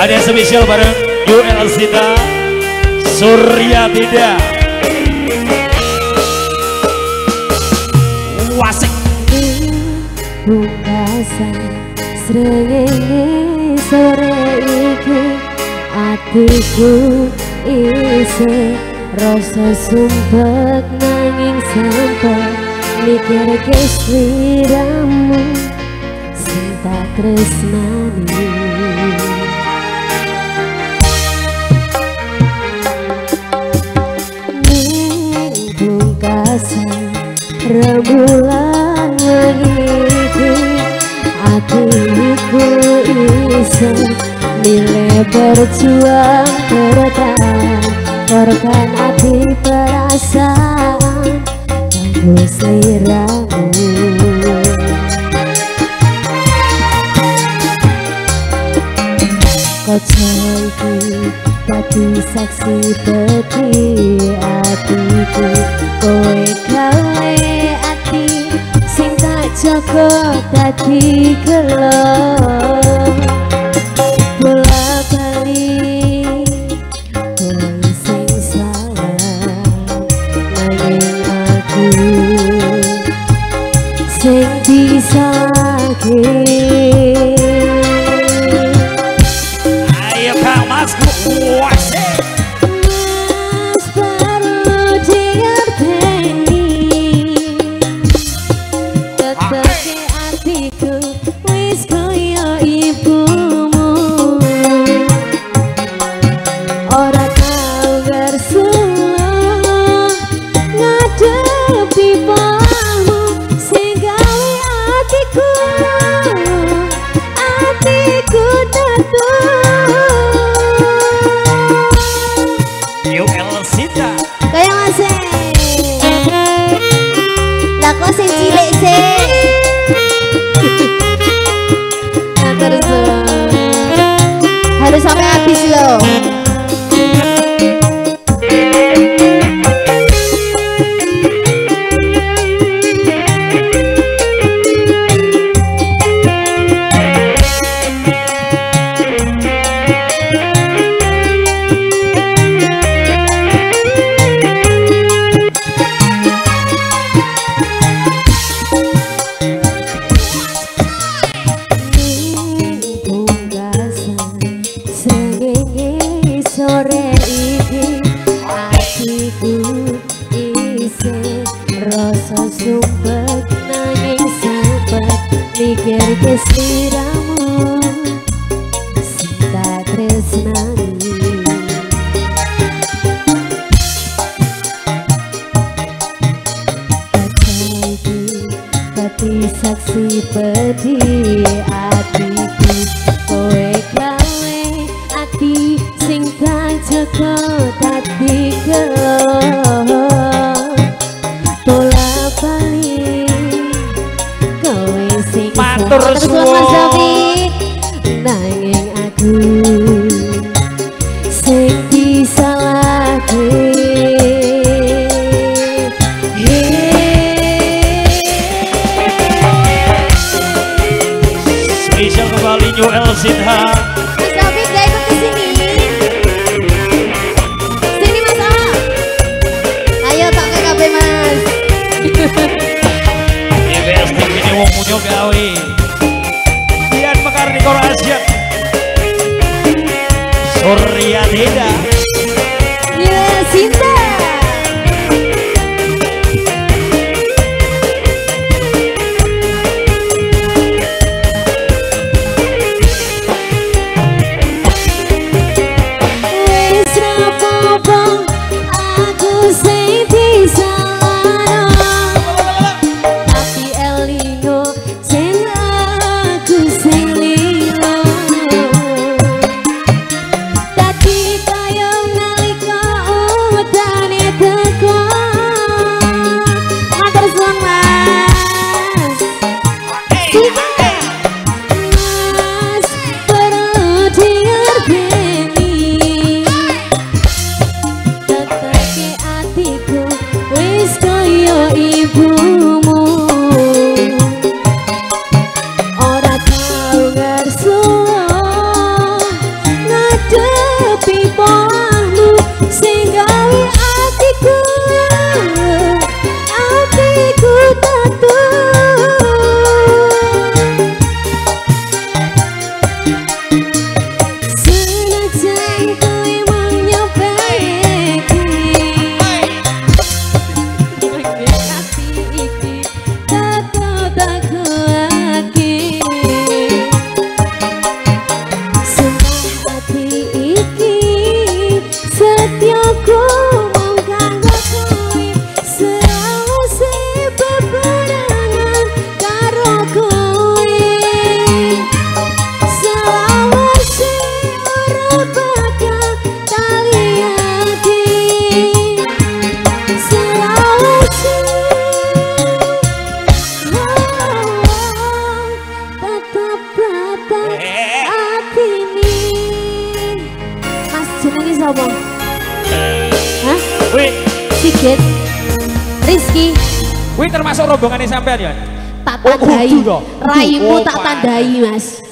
Ada spesial bareng UL Sita Surya Tidak Wasik Bungkasan srengenge sore iki atiku isi rasa sumpek nanging sampai mikir ke sliramu sing tak tresnani. Rembulan lagi hatiku bisa nilai berjuang korban hati perasaan tembus liramu. Kocoiki tapi saksi peti hatiku kowe gawe ati sing tak jaga dadi gelo bola bali kowe sing salah nanging aku sing disakiti. Ayo Kang Mas Wasik harus sampai habis loh. Rasa sumpek nanging sampai mikir ke sliramu sing tak tresnani. Kacaiki tapi saksi pedih hatiku kowe gawe ati sing tak jaga dadi gelo matur suwun nanging aku sing disalahke. spesial kembali UL Sita. Mas David gak ikut kesini. Sini Mas A. Ayo tak ke KB Mas. Ini wong punya gawe Dian Mekar di Korasia Surya Tidak UL Sita. Wis rapopo aku sing disalahno tapi elingo sing aku sing lilo dadi kaya nalika udan sapa? Hah? Wih, Sigit. Rizky. wih termasuk rombongannya sampean ya? Tak Oh, tandai. kudu toh. Raimu Oh, tak Pak. tandai, Mas.